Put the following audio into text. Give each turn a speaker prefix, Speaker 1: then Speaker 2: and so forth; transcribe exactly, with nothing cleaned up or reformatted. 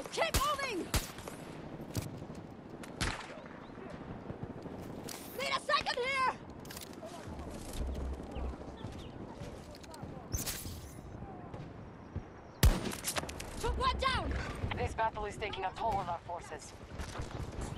Speaker 1: Keep moving! Need a second here! Took one down!
Speaker 2: This battle is taking a toll on our forces.